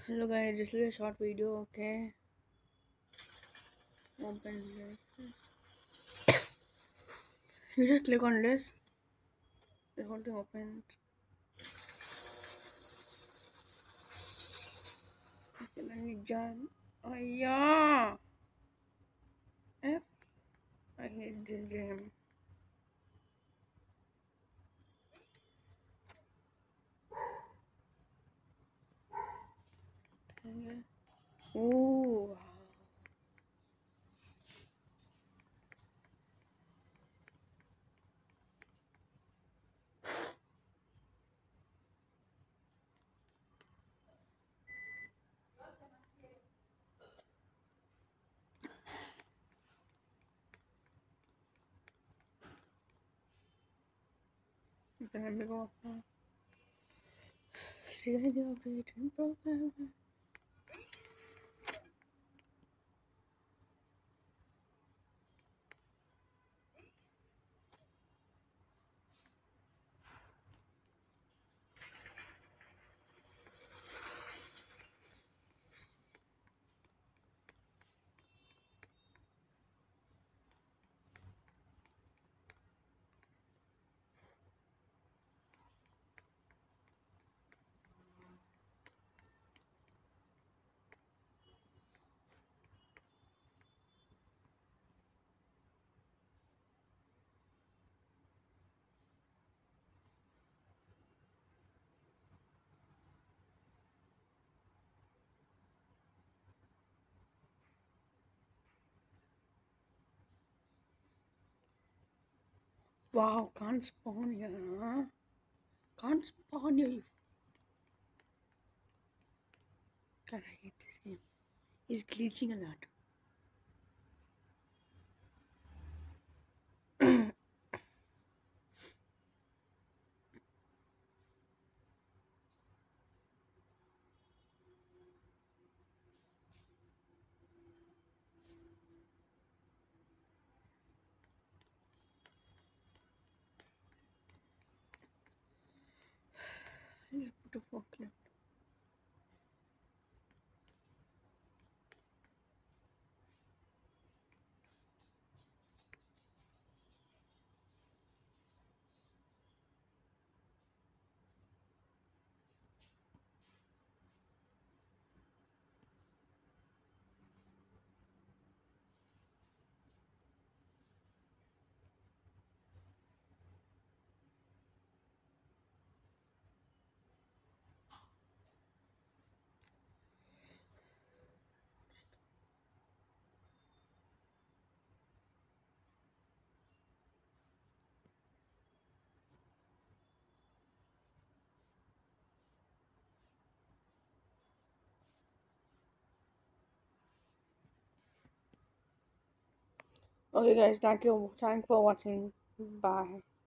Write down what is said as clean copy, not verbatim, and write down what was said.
Hello guys, this is a short video, okay? Open this. You just click on this. The whole thing opens. Okay, then you join. Oh yeah! F. I hate this game. Okay. Ooh. Okay, let me go up now. See the operating program. Wow, can't spawn here, huh? Can't spawn here. God, I hate this game. It's glitching a lot. I just put a forklift. Okay guys, thank you for watching. Bye.